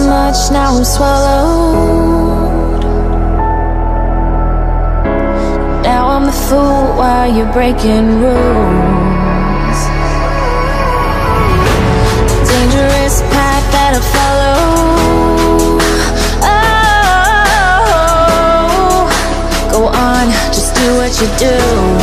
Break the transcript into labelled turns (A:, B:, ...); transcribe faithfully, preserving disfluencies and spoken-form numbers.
A: much, now I'm swallowed. Now I'm the fool while you're breaking rules. Dangerous path that I follow. Oh, go on, just do what you do.